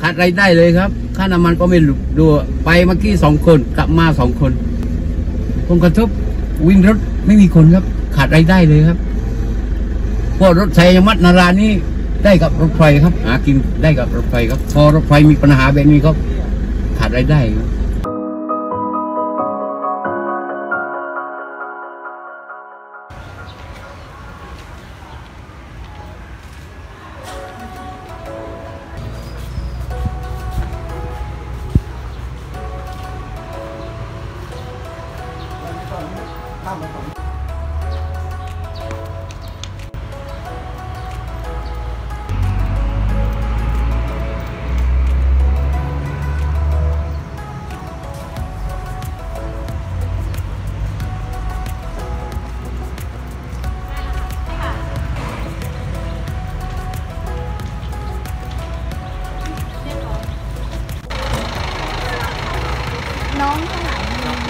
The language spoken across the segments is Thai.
ขาดรายได้เลยครับค่าน้ำมันก็ไม่ดูไปเมื่อกี้2 คนกลับมา2 คนผลกระทบวินรถไม่มีคนครับขาดรายได้เลยครับพวกรถไฟมัดนารานี่ได้กับรถไฟครับหากินได้กับรถไฟครับพอรถไฟมีปัญหาแบบนี้ก็ขาดรายได้น้องข้างหลัง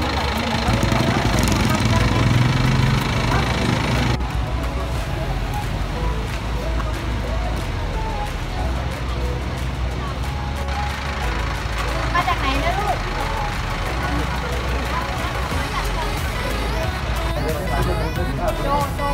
มาจากไหนนะลูกโจ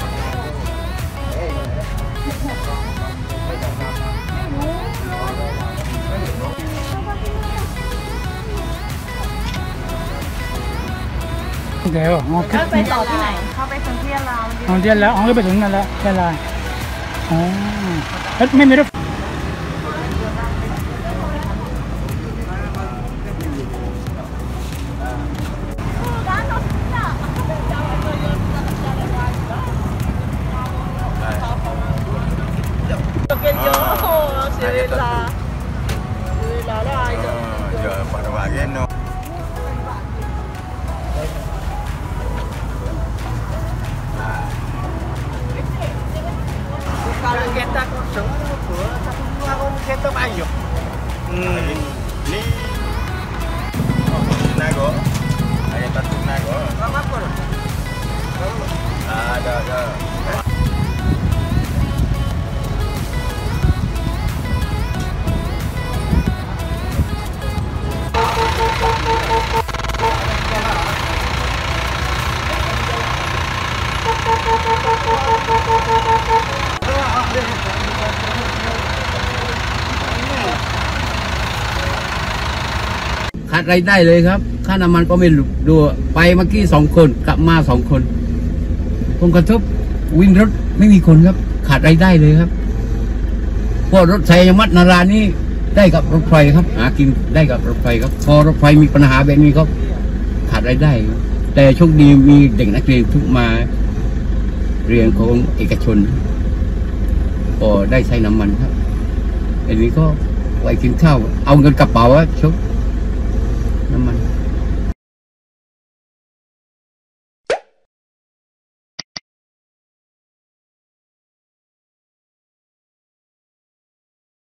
เดี๋ยวแล้วไปต่อที่ไหนเข้าไปถึงที่ลาวเดียนแล้วก็ไปถึงนั่นแล้วแค่ไรอ๋อไม่มีรถ Kalau kita kosong, aku kita ayo. Ni, nago, ayat satu nago. Apa? Ada. ขาดรายได้เลยครับค่าน้ำมันก็ไม่ดูไปเมื่อกี้2 คนกลับมา2 คนผลกระทบวินรถไม่มีคนครับขาดรายได้เลยครับพวกรถไฟมัดนารานี่ได้กับรถไฟครับหากินได้กับรถไฟครับพอรถไฟมีปัญหาแบบนี้ก็ขาดรายได้แต่โชคดีมีเด็กนักเรียนทุกมาเรียนของเอกชนก็ได้ใช้น้ำมันครับอันนี้ก็ไว้กินข้าวเอาเงินกระเป๋าชก